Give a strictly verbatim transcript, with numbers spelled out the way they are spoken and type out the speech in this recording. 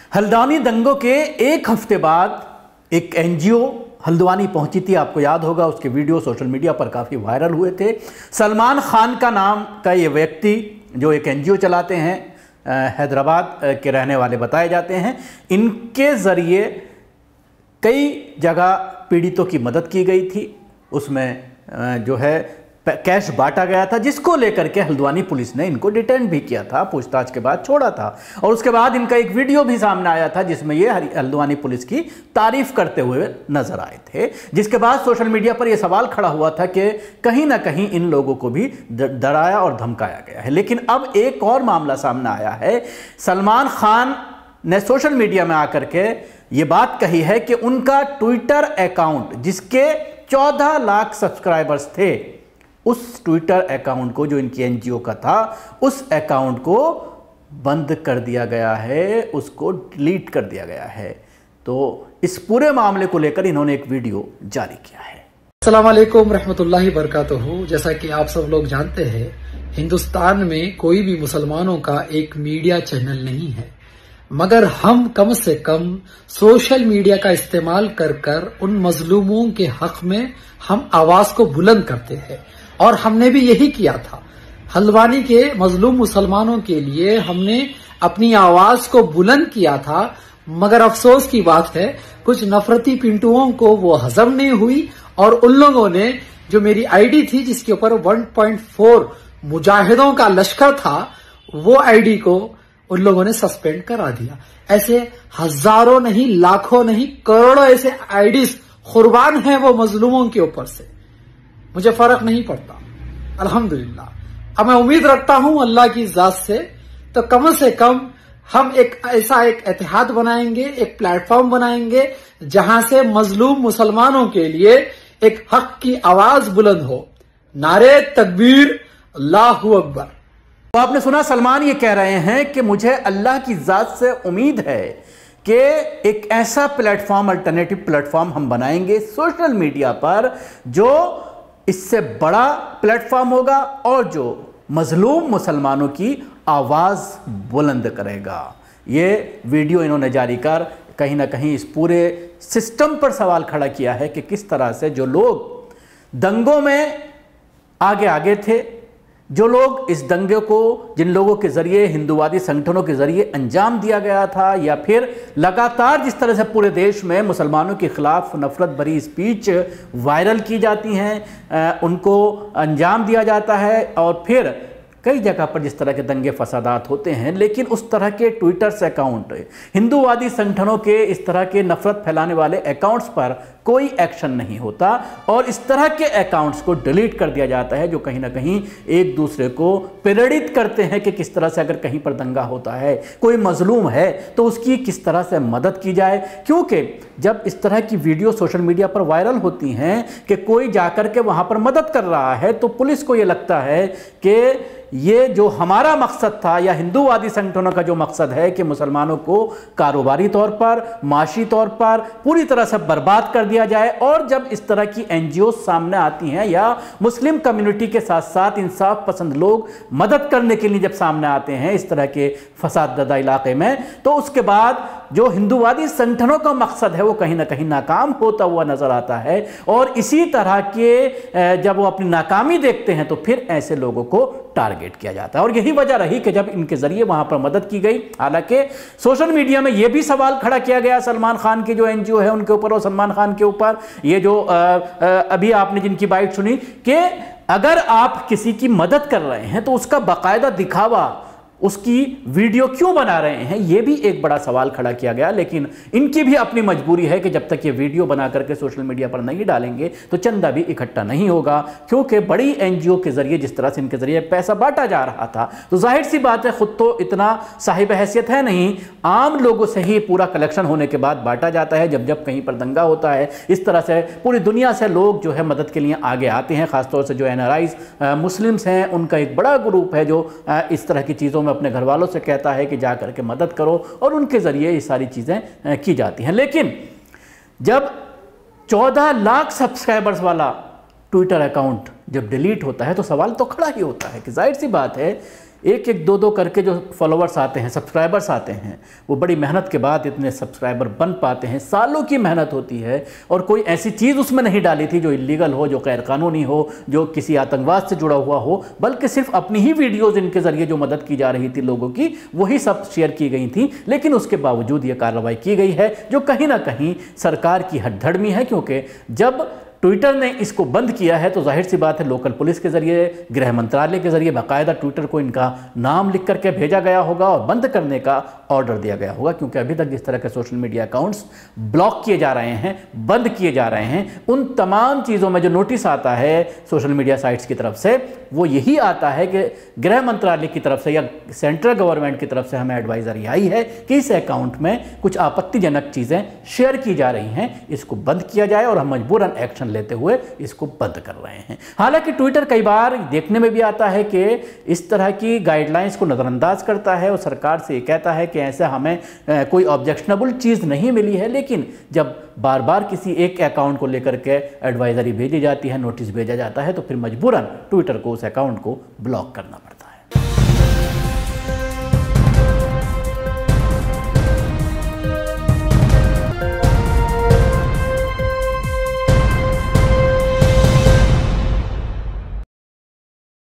हल्द्वानी दंगों के एक हफ्ते बाद एक एनजीओ हल्द्वानी पहुंची थी। आपको याद होगा उसके वीडियो सोशल मीडिया पर काफ़ी वायरल हुए थे। सलमान खान का नाम का ये व्यक्ति जो एक एनजीओ चलाते हैं, हैदराबाद के रहने वाले बताए जाते हैं। इनके ज़रिए कई जगह पीड़ितों की मदद की गई थी। उसमें जो है कैश बांटा गया था, जिसको लेकर के हल्द्वानी पुलिस ने इनको डिटेन भी किया था, पूछताछ के बाद छोड़ा था। और उसके बाद इनका एक वीडियो भी सामने आया था जिसमें ये हल्द्वानी पुलिस की तारीफ करते हुए नजर आए थे, जिसके बाद सोशल मीडिया पर यह सवाल खड़ा हुआ था कि कहीं ना कहीं इन लोगों को भी डराया और धमकाया गया है। लेकिन अब एक और मामला सामने आया है। सलमान खान ने सोशल मीडिया में आकर के ये बात कही है कि उनका ट्विटर अकाउंट, जिसके चौदह लाख सब्सक्राइबर्स थे, उस ट्विटर अकाउंट को, जो इनकी एनजीओ का था, उस अकाउंट को बंद कर दिया गया है, उसको डिलीट कर दिया गया है। तो इस पूरे मामले को लेकर इन्होंने एक वीडियो जारी किया है। अस्सलाम वालेकुम रहमतुल्लाहि बरकातुहू। जैसा कि आप सब लोग जानते हैं, हिंदुस्तान में कोई भी मुसलमानों का एक मीडिया चैनल नहीं है, मगर हम कम से कम सोशल मीडिया का इस्तेमाल कर कर उन मजलूमों के हक में हम आवाज को बुलंद करते हैं। और हमने भी यही किया था। हल्द्वानी के मजलूम मुसलमानों के लिए हमने अपनी आवाज को बुलंद किया था, मगर अफसोस की बात है कुछ नफरती पिंटुओं को वो हजम नहीं हुई और उन लोगों ने, जो मेरी आईडी थी जिसके ऊपर वन पॉइंट फोर मुजाहिदों का लश्कर था, वो आईडी को उन लोगों ने सस्पेंड करा दिया। ऐसे हजारों नहीं, लाखों नहीं, करोड़ों ऐसे आईडीज कुर्बान हैं वो मजलूमों के ऊपर से। मुझे फर्क नहीं पड़ता, अल्हम्दुलिल्लाह। अब मैं उम्मीद रखता हूं अल्लाह की जात से, तो कम से कम हम एक ऐसा एक इत्तेहाद बनाएंगे, एक प्लेटफॉर्म बनाएंगे जहां से मजलूम मुसलमानों के लिए एक हक की आवाज बुलंद हो। नारे तकबीर, अल्लाहू अकबर। तो आपने सुना, सलमान ये कह रहे हैं कि मुझे अल्लाह की जात से उम्मीद है कि एक ऐसा प्लेटफॉर्म, अल्टरनेटिव प्लेटफॉर्म हम बनाएंगे सोशल मीडिया पर, जो इससे बड़ा प्लेटफॉर्म होगा और जो मजलूम मुसलमानों की आवाज बुलंद करेगा। ये वीडियो इन्होंने जारी कर कहीं ना कहीं इस पूरे सिस्टम पर सवाल खड़ा किया है कि किस तरह से जो लोग दंगों में आगे आगे थे, जो लोग इस दंगे को, जिन लोगों के जरिए, हिंदूवादी संगठनों के जरिए अंजाम दिया गया था, या फिर लगातार जिस तरह से पूरे देश में मुसलमानों के खिलाफ नफरत भरी स्पीच वायरल की जाती हैं, उनको अंजाम दिया जाता है, और फिर कई जगह पर जिस तरह के दंगे फसादात होते हैं, लेकिन उस तरह के ट्विटर से अकाउंट, हिंदूवादी संगठनों के इस तरह के नफरत फैलाने वाले अकाउंट्स पर कोई एक्शन नहीं होता और इस तरह के अकाउंट्स को डिलीट कर दिया जाता है, जो कहीं ना कहीं एक दूसरे को प्रेरित करते हैं कि किस तरह से अगर कहीं पर दंगा होता है, कोई मजलूम है, तो उसकी किस तरह से मदद की जाए। क्योंकि जब इस तरह की वीडियो सोशल मीडिया पर वायरल होती हैं कि कोई जाकर के वहां पर मदद कर रहा है, तो पुलिस को यह लगता है कि ये जो हमारा मकसद था, या हिंदूवादी संगठनों का जो मकसद है कि मुसलमानों को कारोबारी तौर पर, माशी तौर पर पूरी तरह से बर्बाद कर दिया जाए। और जब इस तरह की एनजीओ सामने आती हैं, या मुस्लिम कम्युनिटी के साथ साथ इंसाफ पसंद लोग मदद करने के लिए जब सामने आते हैं इस तरह के फसाददा इलाके में, तो उसके बाद जो हिंदूवादी संगठनों का मकसद है वो कहीं ना कहीं नाकाम होता हुआ नजर आता है। और इसी तरह के जब वो अपनी नाकामी देखते हैं, तो फिर ऐसे लोगों को टारगेट किया जाता है। और यही वजह रही कि जब इनके जरिए वहां पर मदद की गई, हालांकि सोशल मीडिया में यह भी सवाल खड़ा किया गया सलमान खान की जो एनजीओ है उनके ऊपर और सलमान खान के ऊपर, ये जो आ, आ, अभी आपने जिनकी बाइट सुनी, कि अगर आप किसी की मदद कर रहे हैं तो उसका बाकायदा दिखावा, उसकी वीडियो क्यों बना रहे हैं, यह भी एक बड़ा सवाल खड़ा किया गया। लेकिन इनकी भी अपनी मजबूरी है कि जब तक ये वीडियो बना करके सोशल मीडिया पर नहीं डालेंगे तो चंदा भी इकट्ठा नहीं होगा, क्योंकि बड़ी एनजीओ के जरिए जिस तरह से इनके जरिए पैसा बांटा जा रहा था, तो जाहिर सी बात है खुद तो इतना साहिब हैसियत है नहीं, आम लोगों से ही पूरा कलेक्शन होने के बाद बांटा जाता है। जब जब कहीं पर दंगा होता है, इस तरह से पूरी दुनिया से लोग जो है मदद के लिए आगे आते हैं, खासतौर से जो एन आर आईज मुस्लिम्स हैं, उनका एक बड़ा ग्रुप है जो इस तरह की चीज़ों अपने घर वालों से कहता है कि जा करके मदद करो, और उनके जरिए ये सारी चीजें की जाती हैं। लेकिन जब चौदह लाख सब्सक्राइबर्स वाला ट्विटर अकाउंट जब डिलीट होता है तो सवाल तो खड़ा ही होता है कि जाहिर सी बात है एक एक दो दो करके जो फॉलोअर्स आते हैं, सब्सक्राइबर्स आते हैं, वो बड़ी मेहनत के बाद इतने सब्सक्राइबर बन पाते हैं, सालों की मेहनत होती है और कोई ऐसी चीज़ उसमें नहीं डाली थी जो इलीगल हो, जो गैर कानूनी हो, जो किसी आतंकवाद से जुड़ा हुआ हो, बल्कि सिर्फ अपनी ही वीडियोज़ इनके ज़रिए जो मदद की जा रही थी लोगों की वही सब शेयर की गई थी। लेकिन उसके बावजूद ये कार्रवाई की गई है जो कहीं ना कहीं सरकार की हथधर्मी है, क्योंकि जब ट्विटर ने इसको बंद किया है तो जाहिर सी बात है लोकल पुलिस के ज़रिए, गृह मंत्रालय के ज़रिए बाकायदा ट्विटर को इनका नाम लिख करके भेजा गया होगा और बंद करने का ऑर्डर दिया गया होगा, क्योंकि अभी तक जिस तरह के सोशल मीडिया अकाउंट्स ब्लॉक किए जा रहे हैं, बंद किए जा रहे हैं, उन तमाम चीज़ों में जो नोटिस आता है सोशल मीडिया साइट्स की तरफ से वो यही आता है कि गृह मंत्रालय की तरफ से या सेंट्रल गवर्नमेंट की तरफ से हमें एडवाइजरी आई है कि इस अकाउंट में कुछ आपत्तिजनक चीज़ें शेयर की जा रही हैं, इसको बंद किया जाए और हम मजबूरन एक्शन लेते हुए इसको बंद कर रहे हैं। हालांकि ट्विटर कई बार देखने में भी आता है कि इस तरह की गाइडलाइंस को नज़रअंदाज करता है और सरकार से कहता है कि ऐसा हमें कोई ऑब्जेक्शनेबल चीज़ नहीं मिली है, लेकिन जब बार बार किसी एक अकाउंट को लेकर के एडवाइजरी भेजी जाती है, नोटिस भेजा जाता है, तो फिर मजबूरन ट्विटर को उस अकाउंट को ब्लॉक करना पड़ता है।